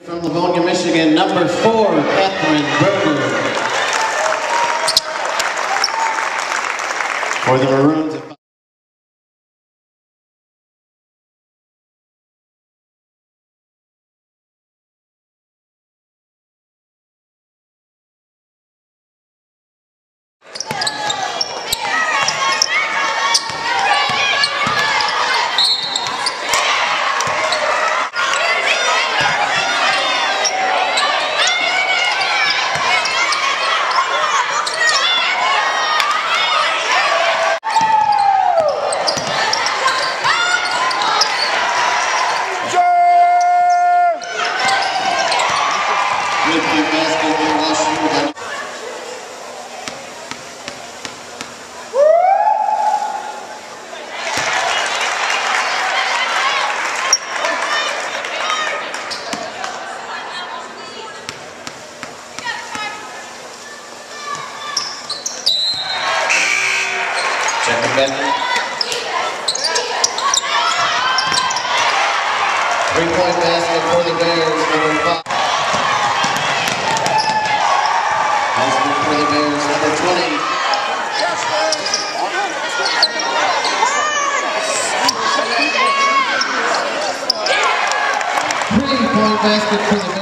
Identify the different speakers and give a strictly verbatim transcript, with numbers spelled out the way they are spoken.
Speaker 1: From Livonia, Michigan, number four, Catherine Berger. For the Maroons. Check the bend. Three-point basket for the Bears, number five. Basket for the Bears, number twenty. Three-point basket for the